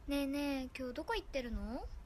ねえねえ、今日どこ行ってるの？